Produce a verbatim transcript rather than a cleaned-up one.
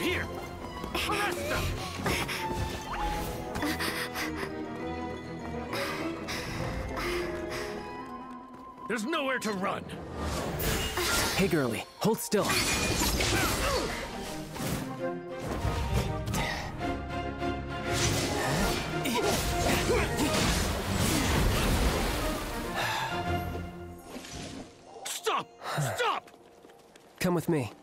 Here! Arrest them! There's nowhere to run! Hey, girlie, hold still. Stop! Stop! Come with me.